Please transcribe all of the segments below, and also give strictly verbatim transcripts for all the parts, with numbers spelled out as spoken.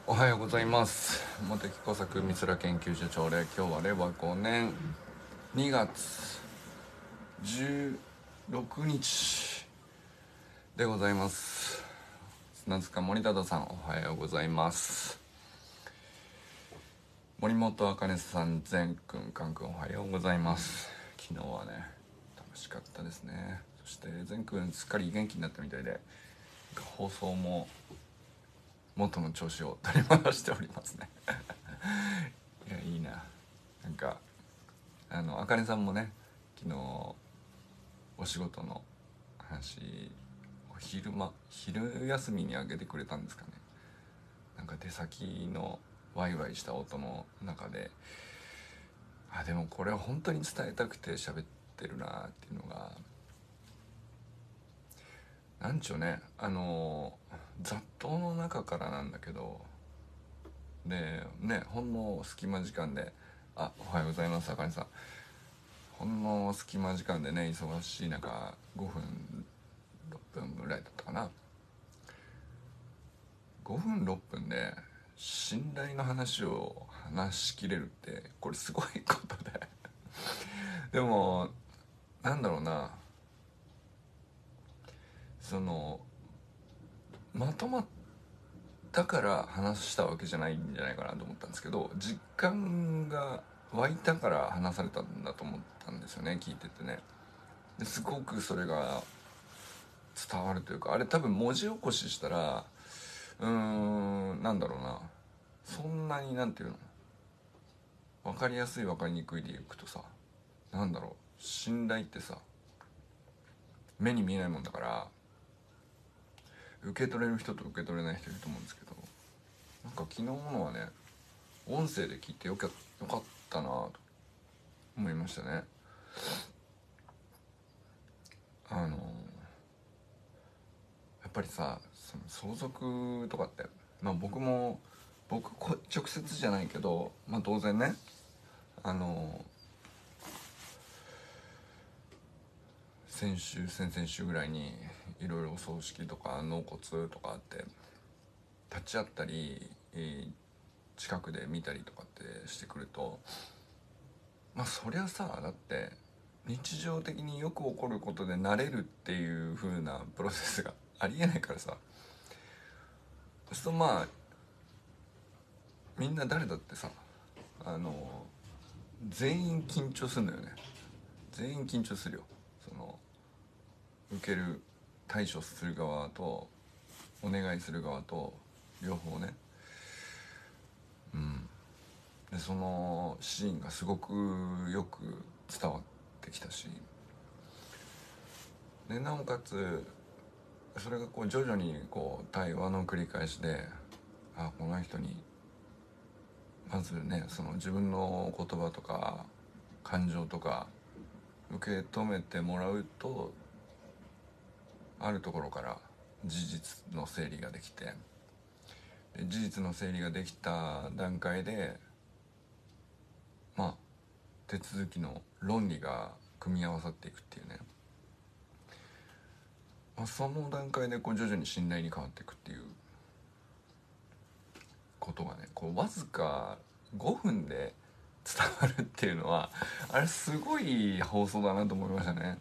おはようございます。茂木工作美空研究所朝礼。今日は令和ごねんにがつじゅうろくにちでございます。砂塚森忠さん、おはようございます。森本茜さん、善くん、かんくん、おはようございます。昨日はね、楽しかったですね。そして善くん、すっかり元気になったみたいで、放送も元の調子を取り戻しておりますね。いや、いいな。なんかあのあかねさんもね、昨日お仕事の話お昼間昼休みにあげてくれたんですかね。なんか出先のワイワイした音の中で、あでもこれは本当に伝えたくて喋ってるなっていうのが、なんちゅうね、あの雑踏の中からなんだけど、でね、ほんの隙間時間で、あおはようございます、あかねさん。ほんの隙間時間でね、忙しい中ごふんろっぷんぐらいだったかな、ごふんろっぷんで信頼の話を話しきれるって、これすごいことででもなんだろうな、そのまとまったから話したわけじゃないんじゃないかなと思ったんですけど、実感が湧いたから話されたんだと思ったんですよね、聞いててね。ですごくそれが伝わるというか、あれ多分文字起こししたら、うーんなんだろうな、そんなになんていうの、分かりやすい分かりにくいでいくとさ、なんだろう、信頼ってさ目に見えないもんだから、受け取れる人と受け取れない人いると思うんですけど、なんか昨日のはね、音声で聞いてよかよかったなと思いましたね。あのやっぱりさ、その相続とかって、まあ僕も僕直接じゃないけど、まあ当然ね、あの先週先々週ぐらいにいろいろお葬式とか納骨とかあって、立ち会ったり、えー近くで見たりとかってしてくると、まあそりゃさ、だって日常的によく起こることで慣れるっていう風なプロセスがありえないからさ、そうするとまあみんな誰だってさ、あの全員緊張するんだよね。全員緊張するよ。その受ける、対処する側とお願いする側と両方ね。うんでそのシーンがすごくよく伝わってきたし、でなおかつそれがこう徐々にこう対話の繰り返しで、あこの人にまずね、その自分の言葉とか感情とか受け止めてもらうと、あるところから事実の整理ができて、で事実の整理ができた段階で、まあ手続きの論理が組み合わさっていくっていうね、まあ、その段階でこう徐々に信頼に変わっていくっていうことがね、こうわずかごふんで伝わるっていうのは、あれすごい放送だなと思いましたね。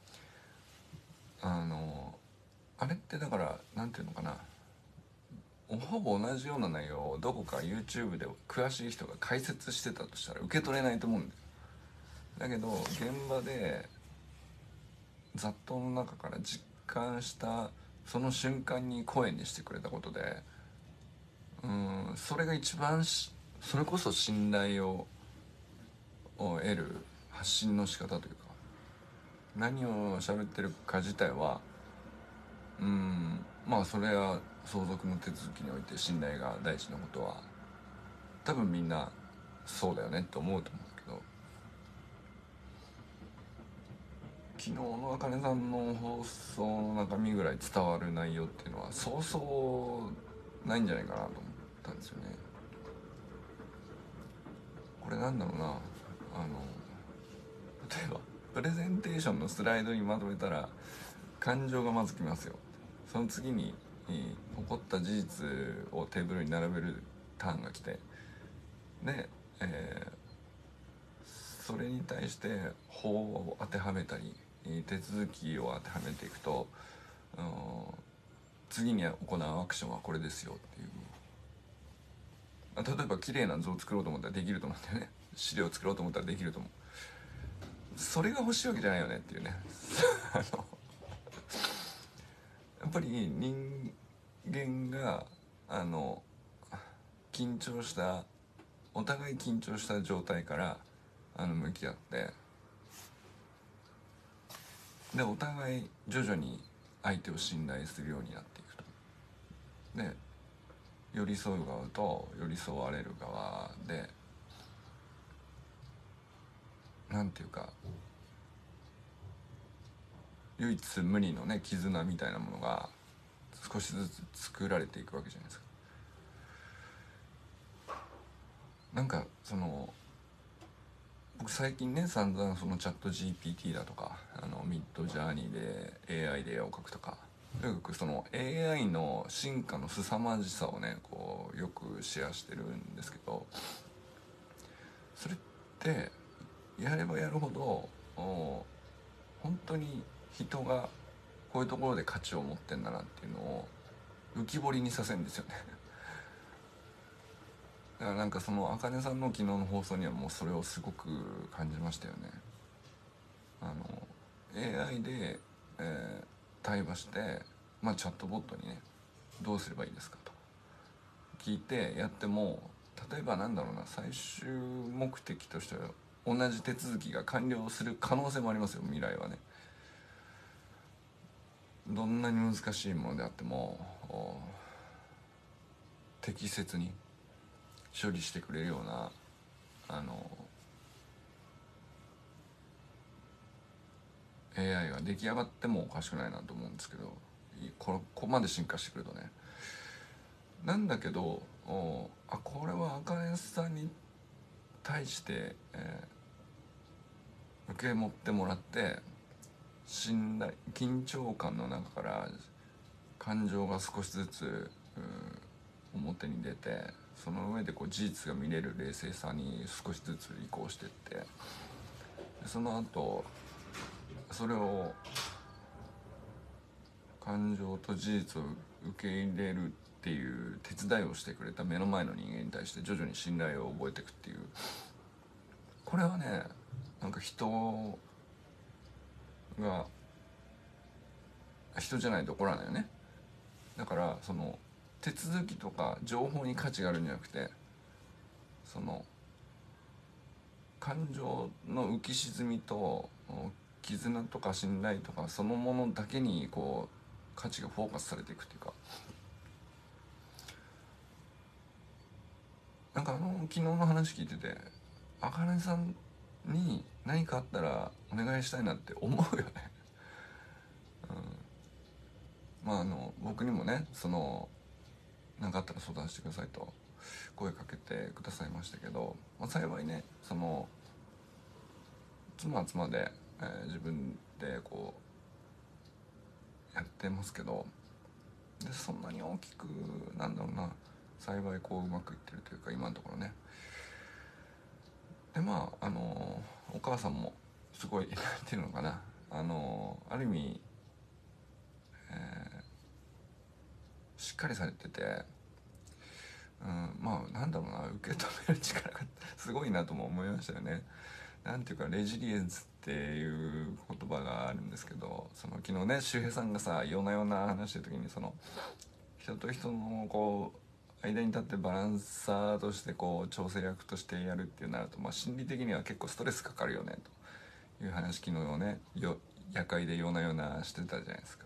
あのあれってだからなんていうのかな、ほぼ同じような内容をどこか YouTube で詳しい人が解説してたとしたら受け取れないと思うんだよ。だけど現場で雑踏の中から実感したその瞬間に声にしてくれたことで、うんそれが一番しそれこそ信頼をを得る発信の仕方というか、何を喋ってるか自体は、うんまあそれは相続の手続きにおいて信頼が大事なことは多分みんなそうだよねって思うと思うんだけど、昨日のあかねさんの放送の中身ぐらい伝わる内容っていうのはそうそうないんじゃないかなと思ったんですよね。これなんだろうな、あの例えばプレゼンテーションのスライドにまとめたら感情がまずきますよ。その次に、 起こった事実をテーブルに並べるターンが来て、で、えー、それに対して法を当てはめたり手続きを当てはめていくと、次に行うアクションはこれですよっていう、例えば綺麗な図を作ろうと思ったらできると思うんだよね。資料を作ろうと思ったらできると思う。それが欲しいわけじゃないよねっていうねあのやっぱり人間があの緊張したお互い緊張した状態からあの向き合って、でお互い徐々に相手を信頼するようになっていくと。で寄り添う側と寄り添われる側で、なんていうか唯一無二のね絆みたいなものが少しずつ作られていくわけじゃないですか。なんかその僕最近ね散々そのチャット ジーピーティー だとかあのミッドジャーニーで エーアイ で絵を描くとか、よくその エーアイ の進化の凄まじさをねこうよくシェアしてるんですけど、それってやればやるほど本当に人がこういうところで価値を持ってんだなっていうのを浮き彫りにさせるんですよねだからなんかそのあかねさんの昨日の放送にはもうそれをすごく感じましたよね。あの エーアイ で、えー、対話して、まあ、チャットボットにねどうすればいいですかと聞いてやっても、例えばなんだろうな、最終目的としては同じ手続きが完了する可能性もありますよ、未来はね。どんなに難しいものであっても適切に処理してくれるようなあの エーアイ が出来上がってもおかしくないなと思うんですけど、ここまで進化してくるとね。なんだけどあこれはあかねさんに対して、えー、受け持ってもらって信頼緊張感の中から感情が少しずつ表に出て、その上でこう事実が見れる冷静さに少しずつ移行していって、その後それを感情と事実を受け入れるっていう手伝いをしてくれた目の前の人間に対して徐々に信頼を覚えていくっていう、これはねなんか人が人じゃないと起こらないよね。だからその手続きとか情報に価値があるんじゃなくて、その感情の浮き沈みと絆とか信頼とかそのものだけにこう価値がフォーカスされていくっていうか、なんかあの昨日の話聞いてて、あかねさんに何かあったらお願いしたいなって思うよねうん、まああの僕にもねその何かあったら相談してくださいと声かけてくださいましたけど、まあ、幸いねその妻は妻で、えー、自分でこうやってますけど、でそんなに大きくなんだろうな、幸いこううまくいってるというか今のところね。でまああのお母さんもすごいなんていうのかな、あのある意味、えー、しっかりされてて、うん、まあなんだろうな、受け止める力がすごいなとも思いましたよね。なんていうかレジリエンスっていう言葉があるんですけど、その昨日ね周平さんがさ夜な夜な話してる時に、その人と人のこう間に立ってバランサーとしてこう調整役としてやるっていうなると、まあ、心理的には結構ストレスかかるよねという話、昨日ねよ夜会で夜な夜なしてたじゃないですか。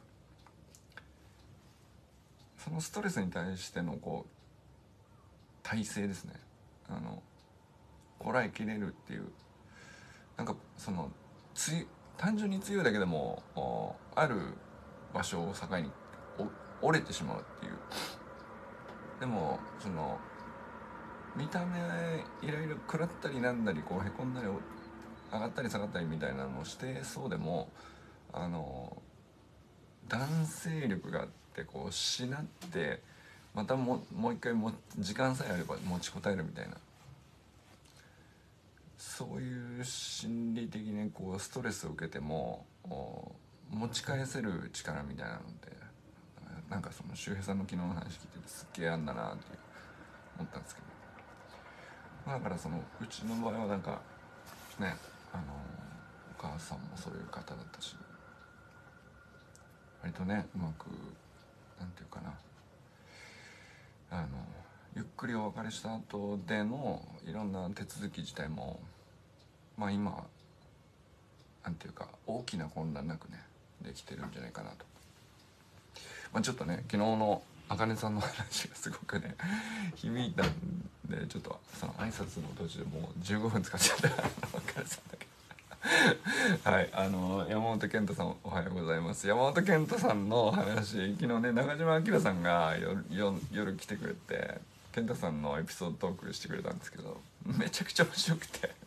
そのストレスに対してのこう耐性ですね、あのこらえきれるっていう、なんかそのつ単純に強いだけでもある場所を境に折れてしまうっていう。でもその見た目いろいろ食らったりなんだりこうへこんだり上がったり下がったりみたいなのをしてそうでも、あの男性力がってこうしなってまたももう一回も時間さえあれば持ちこたえるみたいな、そういう心理的にこうストレスを受けても持ち返せる力みたいなので、なんかその周平さんの昨日の話聞いててすっげえあんだなって思ったんですけど、だからそのうちの場合はなんかね、あのお母さんもそういう方だったし、割とねうまくなんていうかな、あのゆっくりお別れした後でのいろんな手続き自体もまあ今なんていうか大きな混乱なくねできてるんじゃないかなと、まあ、ちょっとね昨日のあかねさんの話がすごくね響いたんで、ちょっとその挨拶の途中でもうじゅうごふん使っちゃったあかねさんだけはい、あの山本健太さんおはようございます。山本健太さんの話、昨日ね中島明さんが夜, 夜, 夜来てくれて健太さんのエピソードトークしてくれたんですけど、めちゃくちゃ面白くて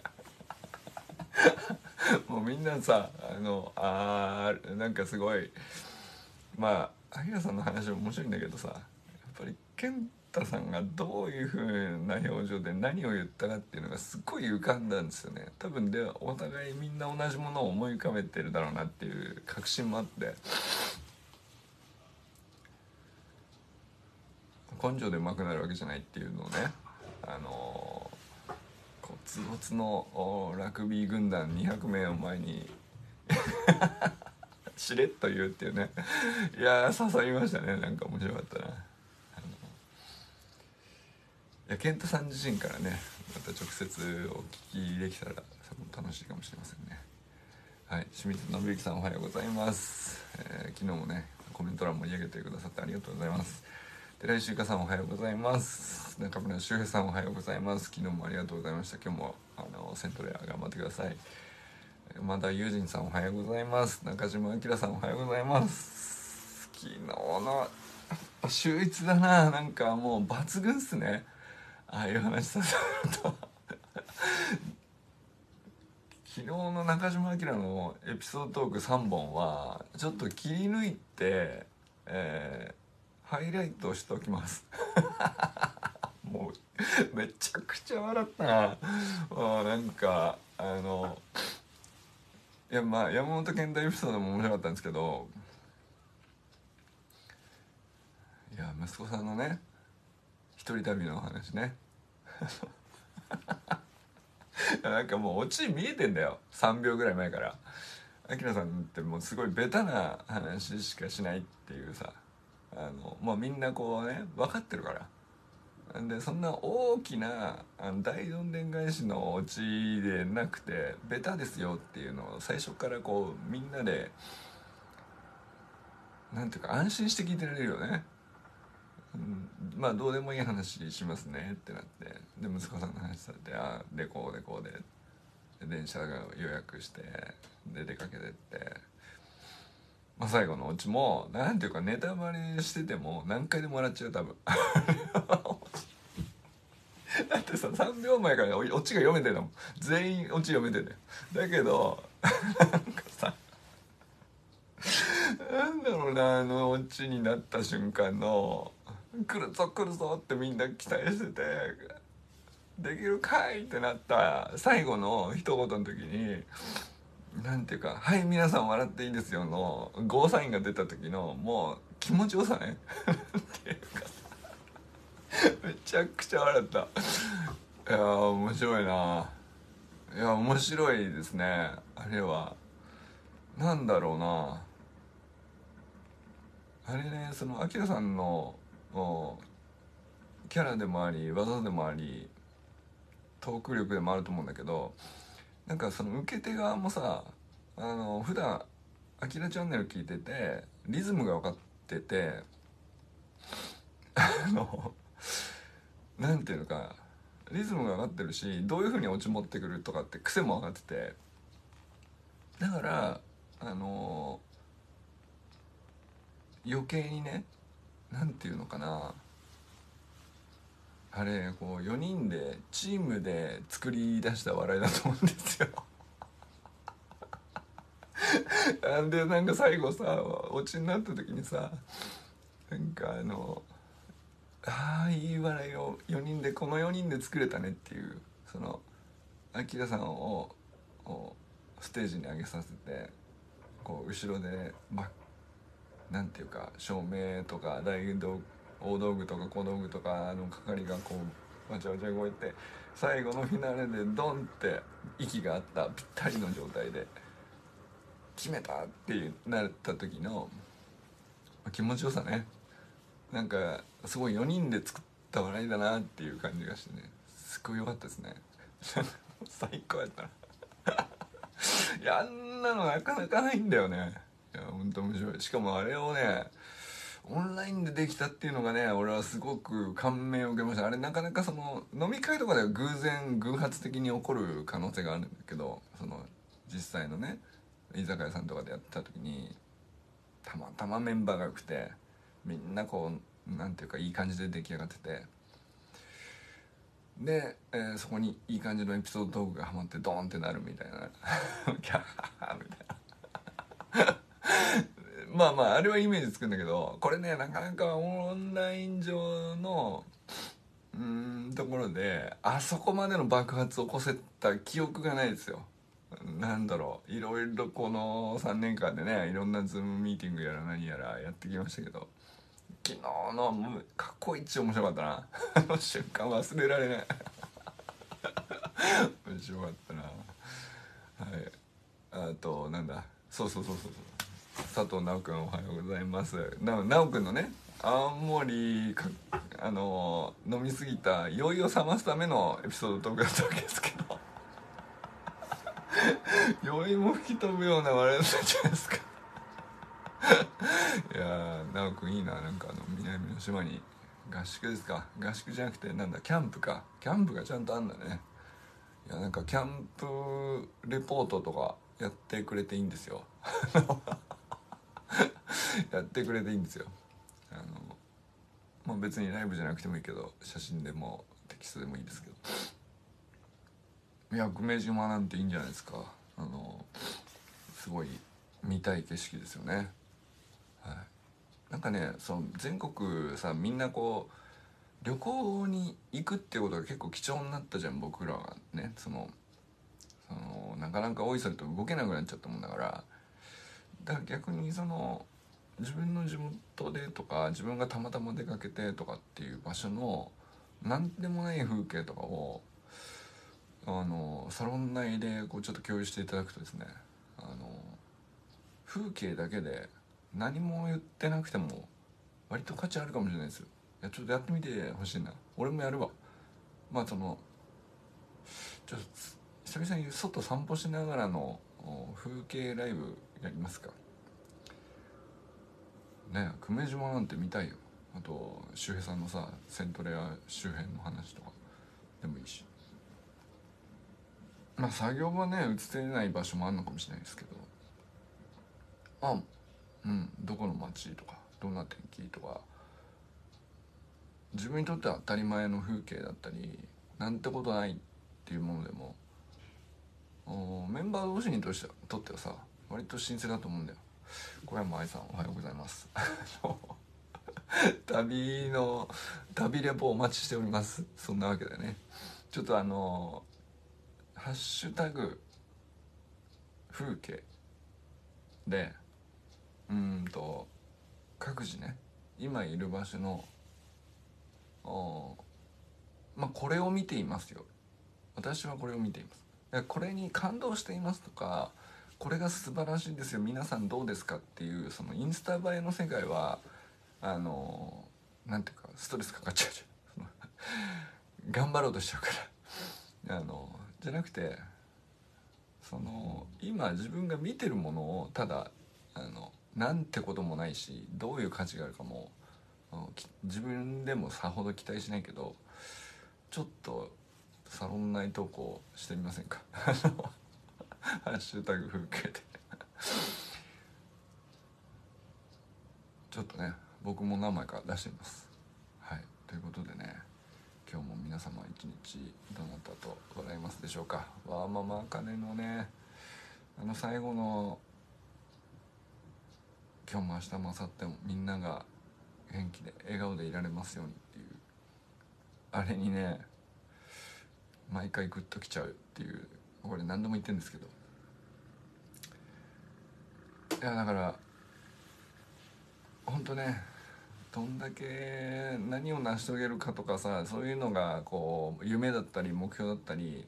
もうみんなさあのあーなんかすごい、まあ明さんの話も面白いんだけどさ、やっぱり健太さんがどういう風な表情で何を言ったかっていうのがすっごい浮かんだんですよね。多分でお互いみんな同じものを思い浮かべてるだろうなっていう確信もあって、根性で上手くなるわけじゃないっていうのをね、あのコツコツのラグビー軍団にひゃくめいを前にしれっと言うっていうね、いやー刺さりましたね。なんか面白かったな。いや健太さん自身からねまた直接お聞きできたら多分楽しいかもしれませんね。はい、清水信之さんおはようございます、えー、昨日もねコメント欄盛り上げてくださってありがとうございます。寺井修香さんおはようございます。中村修平さんおはようございます。昨日もありがとうございました。今日もあのセントレア頑張ってください。また友人さんおはようございます。中島明さんおはようございます。昨日の秀逸だな、なんかもう抜群っすね、ああいう話させると昨日の中島明のエピソードトークさんぼんはちょっと切り抜いて、えー、ハイライトしておきますもうめちゃくちゃ笑ったな。もうなんかあのいやまあ山本健太エピソードも面白かったんですけど、いや息子さんのね一人旅のお話ねなんかもうオチ見えてんだよ、さんびょうぐらい前から。アキラさんってもうすごいベタな話しかしないっていうさ、あのもうみんなこうね分かってるから。でそんな大きなあの大どんでん返しのオチでなくてベタですよっていうのを最初からこうみんなでなんていうか安心して聞いてられるよね。うん、まあどうでもいい話しますねってなって、で息子さんの話されて、あでこうでこうで電車が予約してで出かけてって、まあ、最後のオチもなんていうかネタバレしてても何回でも笑っちゃう多分だってささんびょうまえからオチが読めてるのもん、全員オチ読めてるだけどなんかさなんだろうな、あのオチになった瞬間の来るぞ来るぞってみんな期待してて、できるかいってなった最後の一言の時になんていうか、はい皆さん笑っていいですよのゴーサインが出た時のもう気持ちよさねっていうかめちゃくちゃ笑った。いやー面白いな。いや面白いですね。あれはなんだろうな、あれね、そのアキラさんのキャラでもあり技でもありトーク力でもあると思うんだけど、なんかその受け手側もさ、あの普段アキラチャンネル聞いててリズムが分かっててあのなんていうのか、リズムが分かってるしどういう風にオチ持ってくるとかって癖も分かってて、だからあの余計にね、なんていうのかな、あれこうよにんでチームで作り出した笑いだと思うんですよなんでなんか最後さオチになった時にさ、 なんかあのああいい笑いをよにんでこのよにんで作れたねっていう、そのアキラさんをステージに上げさせて、こう後ろでバなんていうか照明とか大道大道具とか小道具とかの係がこうわちゃわちゃ動いて、最後のフィナーレでドンって息があったぴったりの状態で決めたってなった時の気持ちよさね、なんかすごいよにんで作った笑いだなっていう感じがしてね、すごい良かったですね最高やったないやあんなのなかなかないんだよね。いやほんと面白い。しかもあれをねオンラインでできたっていうのがね、俺はすごく感銘を受けました。あれなかなかその飲み会とかでは偶然偶発的に起こる可能性があるんだけど、その実際のね居酒屋さんとかでやってた時にたまたまメンバーが良くて、みんなこうなんていうかいい感じで出来上がってて、で、えーそこにいい感じのエピソードトークがハマってドーンってなるみたいなキャッハッハみたいなまあまああれはイメージつくんだけど、これねなかなかオンライン上のうーんところであそこまでの爆発を起こせた記憶がないですよ。なんだろう、いろいろこのさんねんかんでねいろんなズームミーティングやら何やらやってきましたけど、昨日のもう過去一面白かったなあの瞬間忘れられない面白かったな。はい、あとなんだ、そうそうそうそうそう、佐藤直くんおはようございます。な直くんのね青森かあの飲みすぎた酔いを覚ますためのエピソードトークだったわけですけど酔いも吹き飛ぶような笑いだったじゃないですかいやー直くんいいな、なんかあの南の島に合宿ですか、合宿じゃなくてなんだキャンプか、キャンプがちゃんとあんだね。いやなんかキャンプレポートとかやってくれていいんですよやってくれていいんですよ。あのまあ別にライブじゃなくてもいいけど写真でもテキストでもいいですけど、いや久米島なんていいんじゃないですか。あのすごい見たい景色ですよね。はい、なんかねその全国さみんなこう旅行に行くっていうことが結構貴重になったじゃん、僕らはね。そのそのなかなかおいそれと動けなくなっちゃったもんだから、だから逆にその自分の地元でとか自分がたまたま出かけてとかっていう場所の何でもない風景とかをあのサロン内でこうちょっと共有していただくとですね、あの風景だけで何も言ってなくても割と価値あるかもしれないですよ。いやちょっとやってみてほしいな、俺もやるわ。まあそのちょっと久々に外散歩しながらの風景ライブやりますかね。久米島なんて見たいよ。あと周平さんのさセントレア周辺の話とかでもいいし、まあ作業場ね映せない場所もあるのかもしれないですけど、まあうんどこの街とかどんな天気とか自分にとっては当たり前の風景だったりなんてことないっていうものでもメンバー同士にとしてとってはさ割と新鮮だと思うんだよ。小山愛さんおはようございます旅の旅レポお待ちしております。そんなわけでね、ちょっとあのハッシュタグ風景でうーんと各自ね今いる場所のまあこれを見ていますよ、私はこれを見ています、これに感動していますとか、これが素晴らしいんですよ皆さんどうですかっていうそのインスタ映えの世界はあのなんていうかストレスかかっちゃうじゃん頑張ろうとしちゃうからあのじゃなくて、その今自分が見てるものをただあのなんてこともないしどういう価値があるかも自分でもさほど期待しないけど、ちょっとサロン内投稿してみませんかハッシュタグ風景でちょっとね僕も何枚か出してみます。はいということでね、今日も皆様一日どなたと笑いますでしょうか。わーママあかねのねあの最後の今日も明日も明後日もみんなが元気で笑顔でいられますようにっていうあれにね毎回グッときちゃうっていう、これ何度も言ってるんですけど、いやだからほんとね、どんだけ何を成し遂げるかとかさ、そういうのがこう夢だったり目標だったり、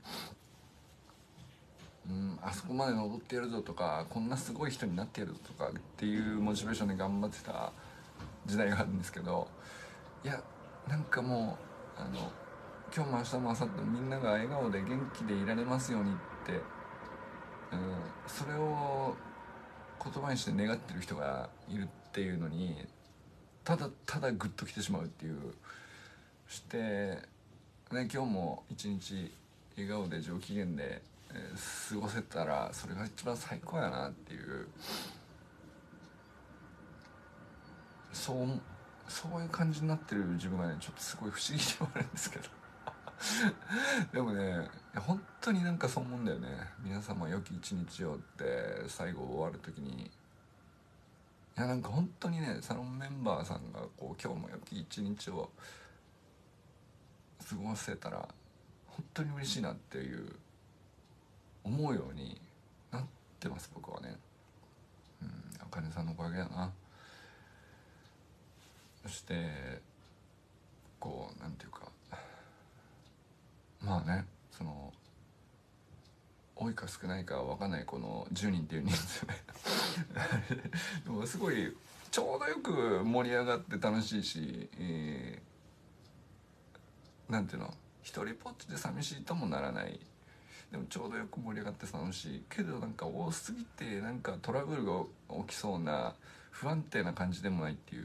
うん、あそこまで登ってやるぞとか、こんなすごい人になってやるぞとかっていうモチベーションで頑張ってた時代があるんですけど、いやなんかもうあの今日も明日も明後日もみんなが笑顔で元気でいられますようにって、うん、それを言葉にして願ってる人がいるっていうのにただただグッときてしまうっていう。そして、ね、今日も一日笑顔で上機嫌で、えー過ごせたらそれが一番最高やなっていう、そうそういう感じになってる自分がねちょっとすごい不思議ではあるんですけどでもね本当になんかそう思うんだよね。皆様良き一日をって最後終わる時に、いやなんか本当にねサロンメンバーさんがこう今日も良き一日を過ごせたら本当に嬉しいなっていう思うようになってます僕はね。うん、あかねさんのおかげだな。そしてこうなんていうか、まあね、その多いか少ないかは分かんないこのじゅうにんっていう人数ねでもすごいちょうどよく盛り上がって楽しいし、えー、なんていうの、一人ぽっちで寂しいともならない、でもちょうどよく盛り上がって楽しいけど、なんか多すぎてなんかトラブルが起きそうな不安定な感じでもないっていう。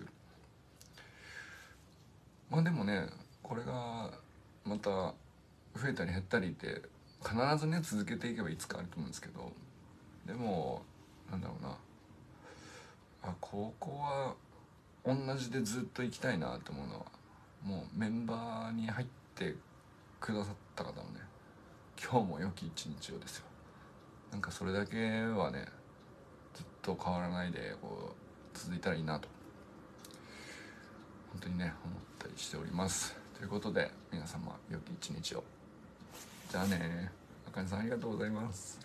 まあでもねこれがまた増えたり減ったりって必ずね続けていけばいつかあると思うんですけど、でもなんだろうな、あここは同じでずっと行きたいなと思うのは、もうメンバーに入ってくださった方のね今日も良き一日をですよ。なんかそれだけはねずっと変わらないでこう続いたらいいなと本当にね思ったりしております。ということで皆様良き一日を。じゃあね、あかねさんありがとうございます。